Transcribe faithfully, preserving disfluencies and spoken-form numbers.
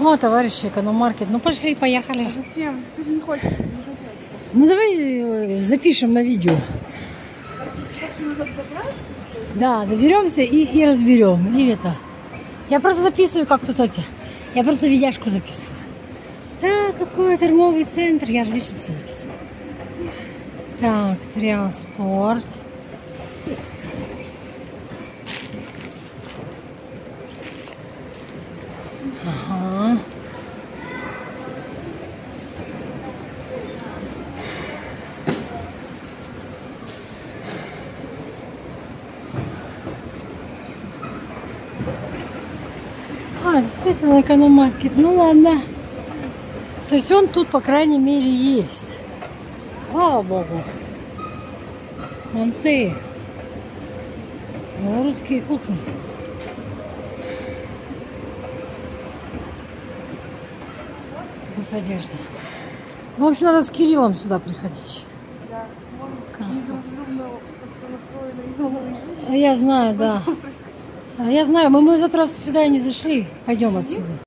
О, товарищи, экономаркет. Ну пошли, поехали. А зачем? Ты же не хочешь. Не ну давай запишем на видео. Хочешь назад добраться? Да, доберемся и, и разберем. И это. Я просто записываю, как тут эти. Я просто видяшку записываю. Так, какой торговый центр. Я же, видишь, все записываю. Так, транспорт. Ага. А, действительно, экономаркет. Ну ладно. То есть он тут, по крайней мере, есть. Слава Богу. Манты. Белорусские кухни. Одежда. В общем, надо с Кириллом сюда приходить. Да. Красота. Я знаю, да. Я знаю, мы, мы в этот раз сюда и не зашли. Пойдем отсюда.